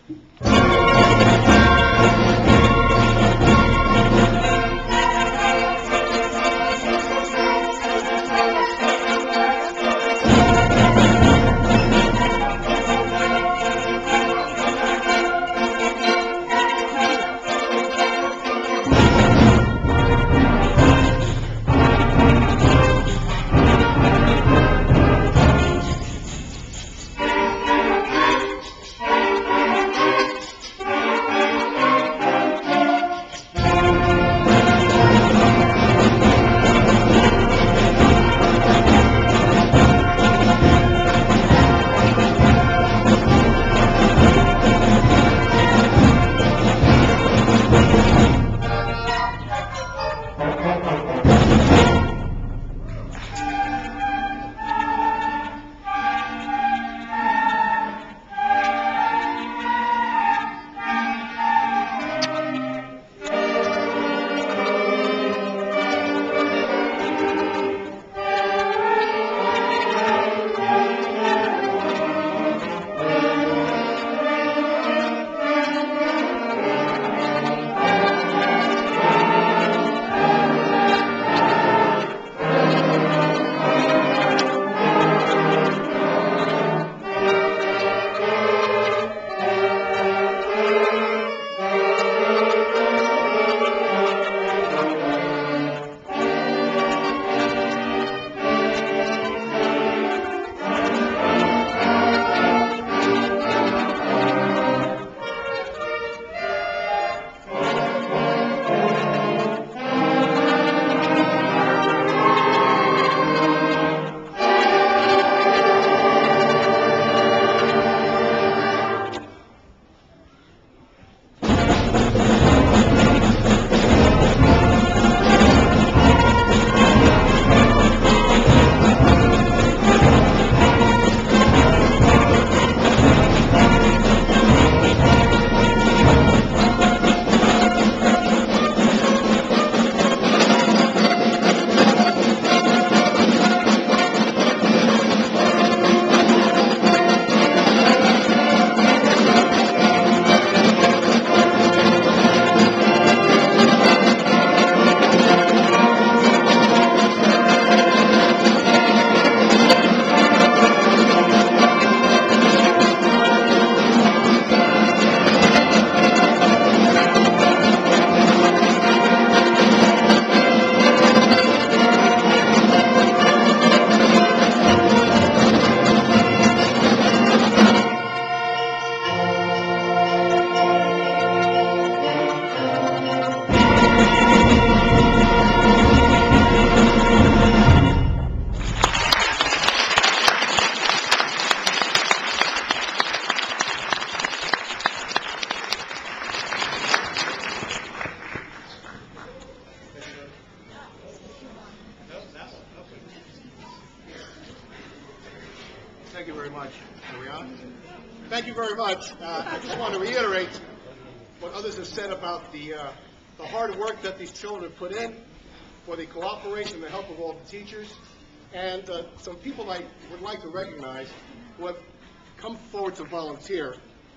Thank you very much. Are we on? Thank you very much. I just want to reiterate what others have said about the hard work that these children have put in, for the cooperation and the help of all the teachers, and some people I would like to recognize who have come forward to volunteer.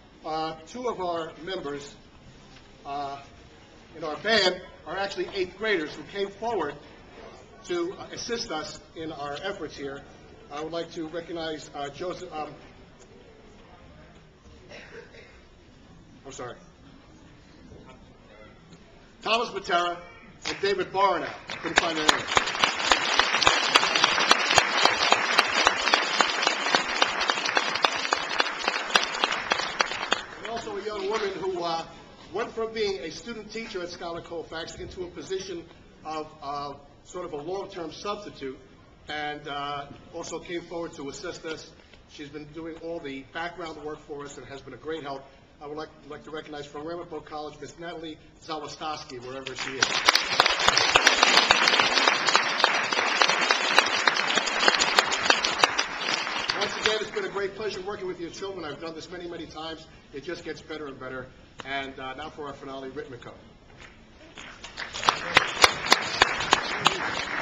Two of our members in our band are actually 8th graders who came forward to assist us in our efforts here. I would like to recognize Thomas Matera and David Baranow. Couldn't find their name. And also a young woman who went from being a student teacher at Schuyler Colfax into a position of sort of a long-term substitute, and also came forward to assist us. She's been doing all the background work for us and has been a great help. I would like to recognize from Ramapo College, Miss Natalie Zawastowski, wherever she is. Once again, it's been a great pleasure working with your children. I've done this many, many times. It just gets better and better. And now for our finale, Ritmiko.